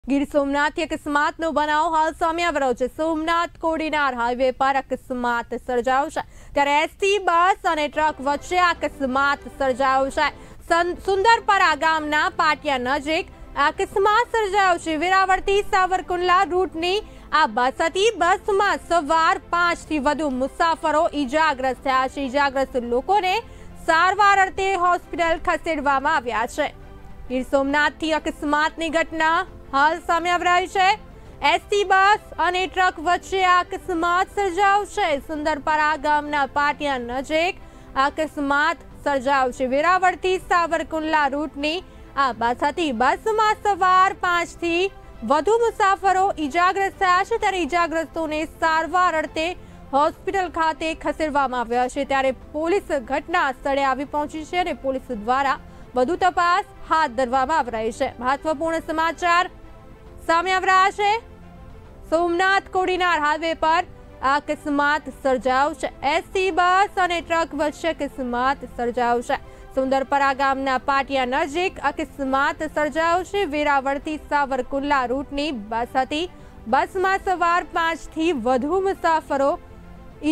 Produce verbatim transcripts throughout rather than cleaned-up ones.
ગીર સોમનાથથી અકસ્માતનો બનાવ હાલ સામે આવી રહ્યો છે। સોમનાથ કોડીનાર હાઈવે પર અકસ્માત સર્જાયો છે, ત્યારે એસટી બસ અને ટ્રક વચ્ચે અકસ્માત સર્જાયો છે। સુંદરપરા ગામના પાટિયા નજીક અકસ્માત સર્જાયો છે। વેરાવળથી સાવરકુંડલા રૂટની આ બસ હતી। બસમાં સવાર પાંચ થી વધુ મુસાફરો ઈજાગ્રસ્ત થયા છે। ઈજાગ્રસ્ત લોકોને સારવાર અર્થે હોસ્પિટલ ખસેડવામાં આવ્યા છે। ગીર સોમનાથથી અકસ્માતની ઘટના હાલ સામે આવી રહી છે। એસટી બસ અને ટ્રક વચ્ચે અકસ્માત સર્જાયો છે। સુંદરપરા ગામના પાટિયા નજીક અકસ્માત સર્જાયો છે। વેરાવળથી સાવરકુંડલા રૂટની આ બસ હતી। બસમાં સવાર પાંચ થી વધુ મુસાફરો ઈજાગ્રસ્ત થયા છે, ત્યારે ઈજાગ્રસ્તોને સારવાર અર્થે હોસ્પિટલ ખાતે ખસેડવામાં આવ્યા છે। ત્યારે પોલીસ ઘટના સ્થળે આવી પહોંચી છે અને પોલીસ દ્વારા વધુ તપાસ હાથ ધરવામાં આવી રહી છે। મહત્વપૂર્ણ સમાચાર સામે આવી રહ્યા છે। સોમનાથ કોડીનાર હાઈવે પર અકસ્માત સર્જાયો છે। એસટી બસ અને ટ્રક વચ્ચે અકસ્માત સર્જાયો છે। સુંદરપરા ગામના પાટિયા નજીક અકસ્માત સર્જાયો છે। વેરાવળથી સાવરકુંડલા રૂટની બસ હતી। બસમાં સવાર પાંચ થી વધુ મુસાફરો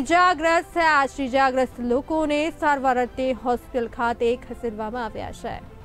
ઈજાગ્રસ્ત થયા છે। ઈજાગ્રસ્ત લોકોને સારવાર અર્થે હોસ્પિટલ ખાતે ખસેડવામાં આવ્યા છે।